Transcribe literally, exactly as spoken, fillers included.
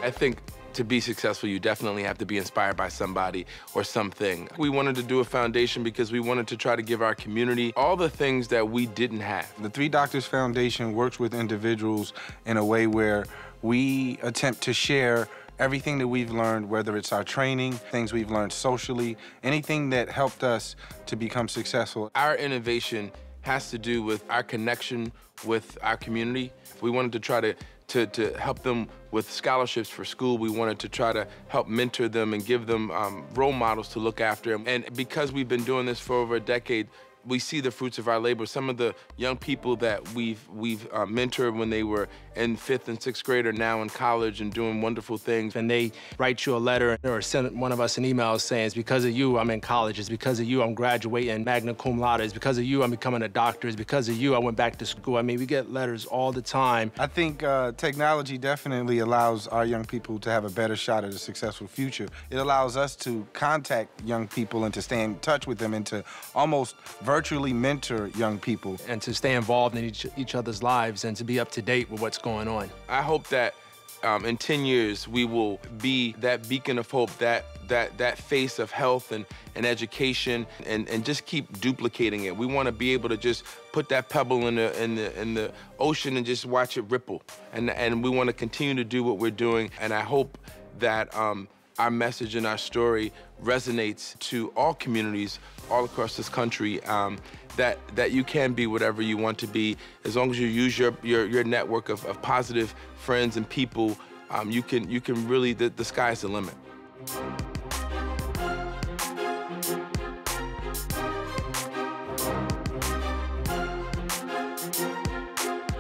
I think to be successful, you definitely have to be inspired by somebody or something. We wanted to do a foundation because we wanted to try to give our community all the things that we didn't have. The Three Doctors Foundation works with individuals in a way where we attempt to share everything that we've learned, whether it's our training, things we've learned socially, anything that helped us to become successful. Our innovation has to do with our connection with our community. We wanted to try to, to, to help them with scholarships for school. We wanted to try to help mentor them and give them um, role models to look after. And because we've been doing this for over a decade, we see the fruits of our labor. Some of the young people that we've we've uh, mentored when they were in fifth and sixth grade are now in college and doing wonderful things. And they write you a letter or send one of us an email saying, it's because of you I'm in college, it's because of you I'm graduating magna cum laude, it's because of you I'm becoming a doctor, it's because of you I went back to school. I mean, we get letters all the time. I think uh, technology definitely allows our young people to have a better shot at a successful future. It allows us to contact young people and to stay in touch with them and to almost virtually mentor young people. And to stay involved in each, each other's lives and to be up to date with what's going on. I hope that um, in ten years we will be that beacon of hope, that that that face of health and, and education, and, and just keep duplicating it. We want to be able to just put that pebble in the in the in the ocean and just watch it ripple. And and we want to continue to do what we're doing. And I hope that um, our message and our story resonates to all communities all across this country, um, that, that you can be whatever you want to be. As long as you use your, your, your network of, of positive friends and people, um, you, can, you can really, the, the sky's the limit.